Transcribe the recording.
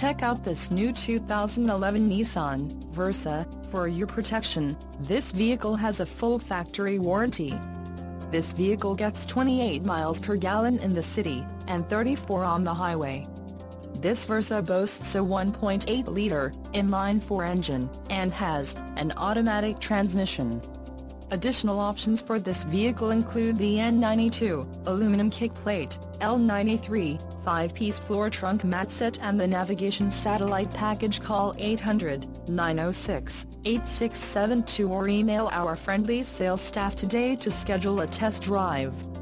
Check out this new 2011 Nissan Versa. For your protection, this vehicle has a full factory warranty. This vehicle gets 28 miles per gallon in the city, and 34 on the highway. This Versa boasts a 1.8-liter inline-4 engine, and has an automatic transmission. Additional options for this vehicle include the N92 aluminum kick plate, L93 5-piece floor trunk mat set and the navigation satellite package. Call 800-906-8672 or email our friendly sales staff today to schedule a test drive.